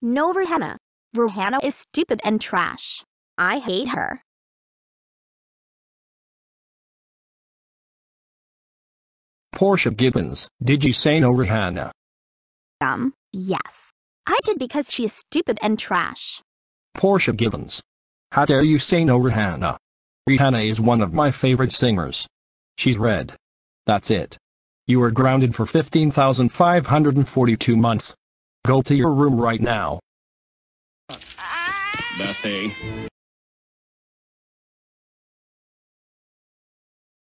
No, Rihanna. Rihanna is stupid and trash. I hate her. Portia Gibbons, did you say no, Rihanna? Yes. I did because she is stupid and trash. Portia Gibbons. How dare you say no, Rihanna? Rihanna is one of my favorite singers. She's red. That's it. You are grounded for 15,542 months. Go to your room right now. That's a